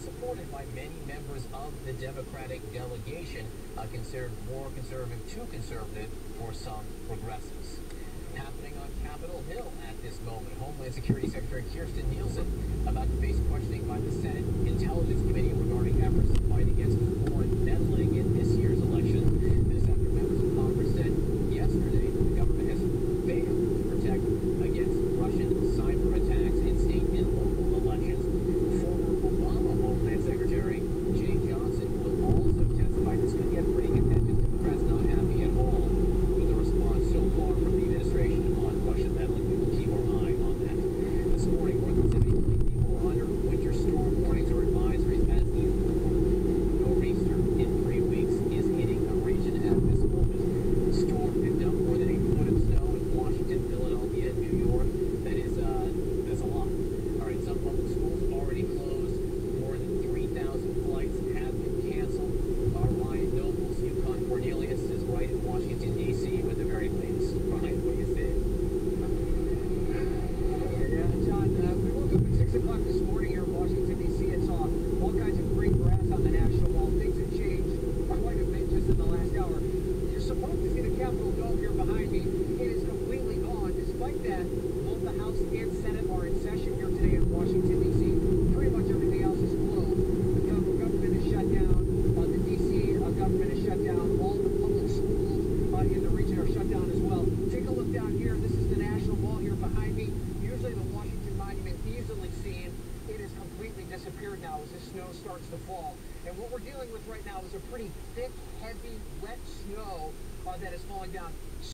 supported by many members of the Democratic delegation, considered more conservative to conservative for some progressives. Happening on Capitol Hill at this moment, Homeland Security Secretary Kirstjen Nielsen about to face questioning by the Senate Intelligence Committee regarding efforts to fight against foreign